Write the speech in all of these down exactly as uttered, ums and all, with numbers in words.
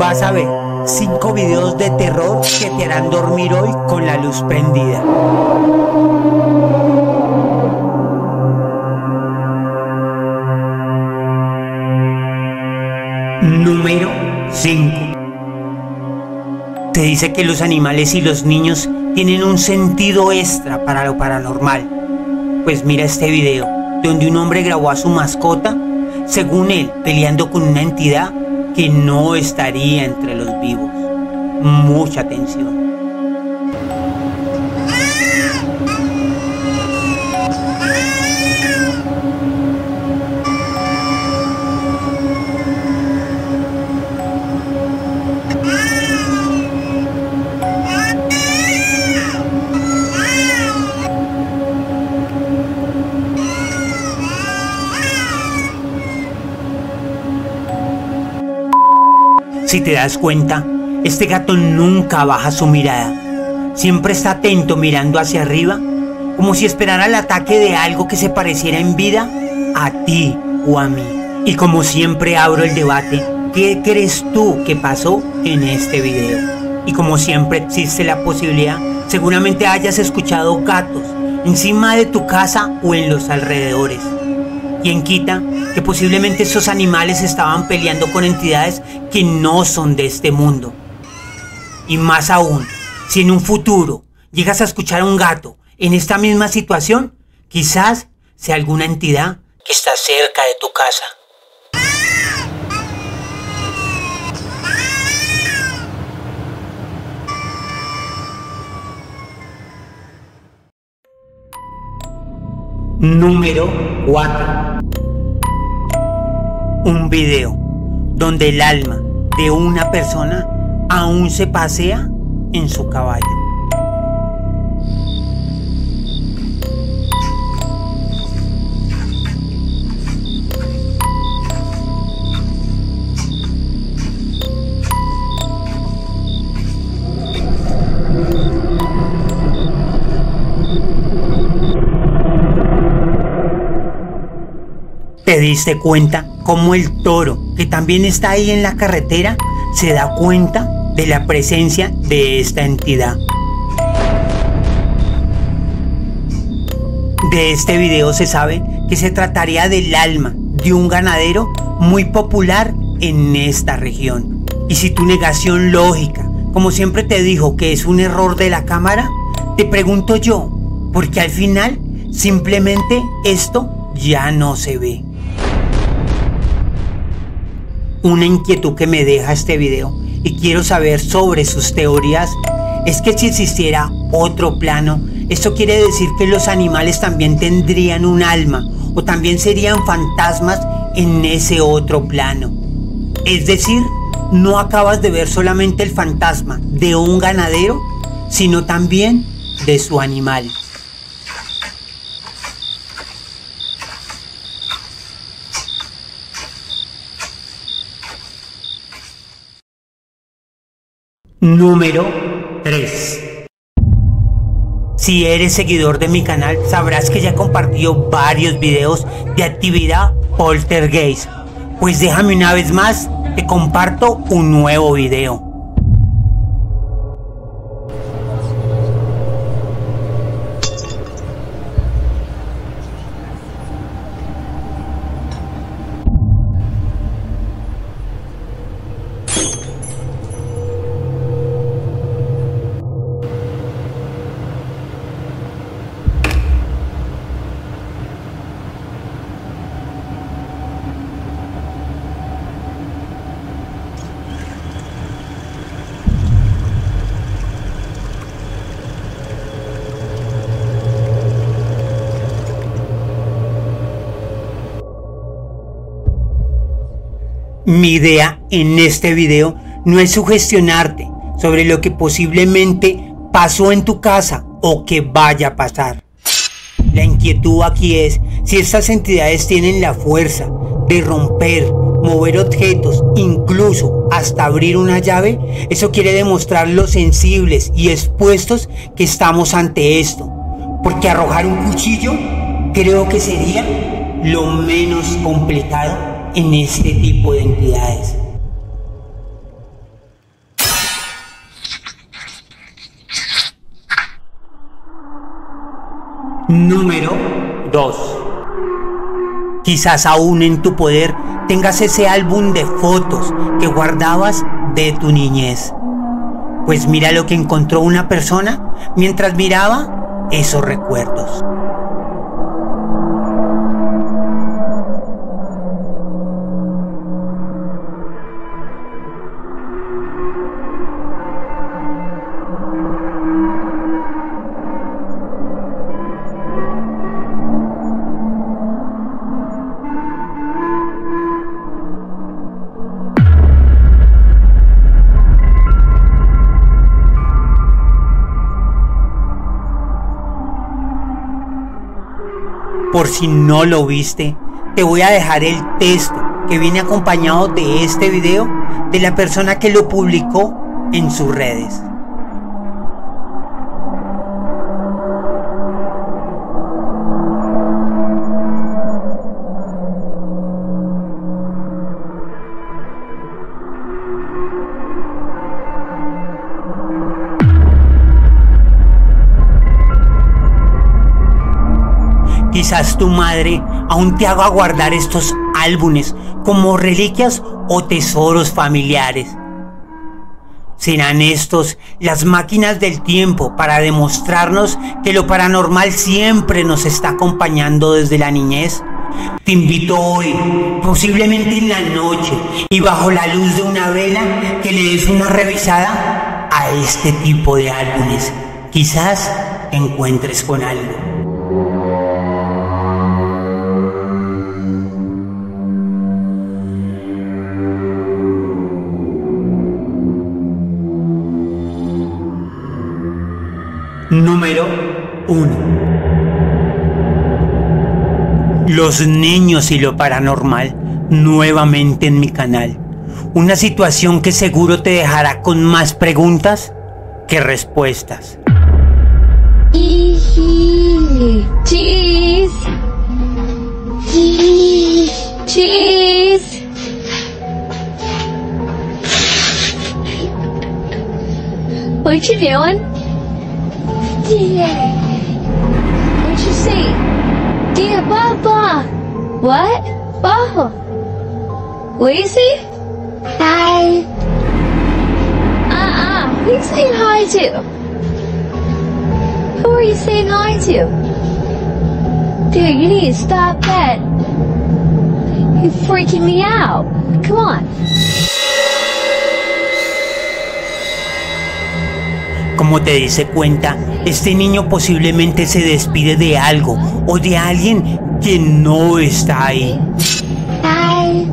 Vas a ver cinco videos de terror que te harán dormir hoy con la luz prendida. Número cinco. Se dice que los animales y los niños tienen un sentido extra para lo paranormal. Pues mira este video, donde un hombre grabó a su mascota, según él, peleando con una entidad que no estaría entre los vivos. Mucha atención. Si te das cuenta, este gato nunca baja su mirada. Siempre está atento mirando hacia arriba, como si esperara el ataque de algo que se pareciera en vida a ti o a mí. Y como siempre abro el debate, ¿qué crees tú que pasó en este video? Y como siempre existe la posibilidad, seguramente hayas escuchado gatos encima de tu casa o en los alrededores. ¿Quién quita que posiblemente esos animales estaban peleando con entidades que no son de este mundo? Y más aún, si en un futuro llegas a escuchar a un gato en esta misma situación, quizás sea alguna entidad que está cerca de tu casa. Número cuatro. Un video donde el alma de una persona aún se pasea en su caballo. ¿Te diste cuenta cómo el toro, que también está ahí en la carretera, se da cuenta de la presencia de esta entidad? De este video se sabe que se trataría del alma de un ganadero muy popular en esta región. Y si tu negación lógica, como siempre te dijo que es un error de la cámara, te pregunto yo, porque al final simplemente esto ya no se ve. Una inquietud que me deja este video y quiero saber sobre sus teorías es que si existiera otro plano, esto quiere decir que los animales también tendrían un alma o también serían fantasmas en ese otro plano. Es decir, no acabas de ver solamente el fantasma de un ganadero, sino también de su animal. Número tres. Si eres seguidor de mi canal, sabrás que ya he compartido varios videos de actividad poltergeist. Pues déjame una vez más, te comparto un nuevo video. Mi idea en este video no es sugestionarte sobre lo que posiblemente pasó en tu casa o que vaya a pasar. La inquietud aquí es si estas entidades tienen la fuerza de romper, mover objetos, incluso hasta abrir una llave. Eso quiere demostrar lo sensibles y expuestos que estamos ante esto, porque arrojar un cuchillo creo que sería lo menos complicado en este tipo de entidades. Número dos. Quizás aún en tu poder tengas ese álbum de fotos que guardabas de tu niñez. Pues mira lo que encontró una persona mientras miraba esos recuerdos. Por si no lo viste, te voy a dejar el texto que viene acompañado de este video de la persona que lo publicó en sus redes. Quizás tu madre aún te haga guardar estos álbumes como reliquias o tesoros familiares. ¿Serán estos las máquinas del tiempo para demostrarnos que lo paranormal siempre nos está acompañando desde la niñez? Te invito hoy, posiblemente en la noche y bajo la luz de una vela, que le des una revisada a este tipo de álbumes. Quizás te encuentres con algo. Número uno. Los niños y lo paranormal, nuevamente en mi canal. Una situación que seguro te dejará con más preguntas que respuestas. Cheese. Cheese. What you doing? Yeah. What you see? Yeah, Baba. What? Baba. What you see? Hi. Uh-uh. Who are you saying hi to? Who are you saying hi to? Dude, you need to stop that. You're freaking me out. Come on. Como te diste cuenta, este niño posiblemente se despide de algo o de alguien que no está ahí. Hi.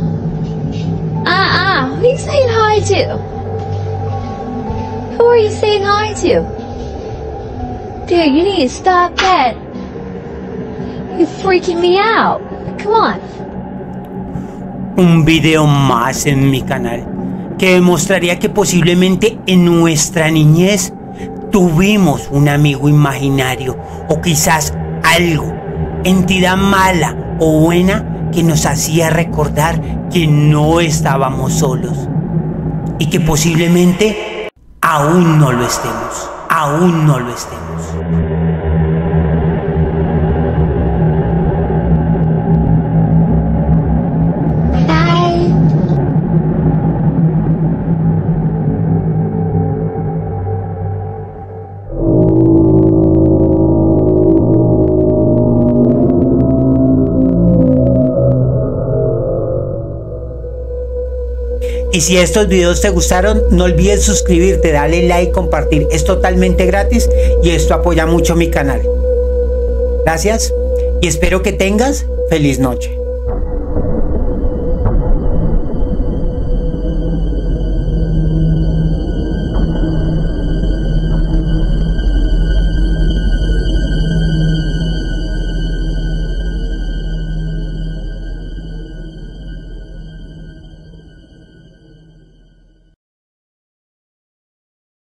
Uh-uh. Who are you saying hi to? Who are you saying hi to? Dude, you need to stop that. You're freaking me out. Come on. Un video más en mi canal que demostraría que posiblemente en nuestra niñez tuvimos un amigo imaginario o quizás algo, entidad mala o buena que nos hacía recordar que no estábamos solos y que posiblemente aún no lo estemos, aún no lo estemos. Y si estos videos te gustaron, no olvides suscribirte, darle like, compartir. Es totalmente gratis y esto apoya mucho mi canal. Gracias y espero que tengas feliz noche.